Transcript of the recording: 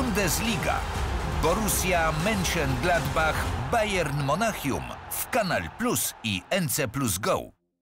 Bundesliga. Borussia Mönchengladbach, Bayern Monachium w Kanal Plus i NC Plus Go.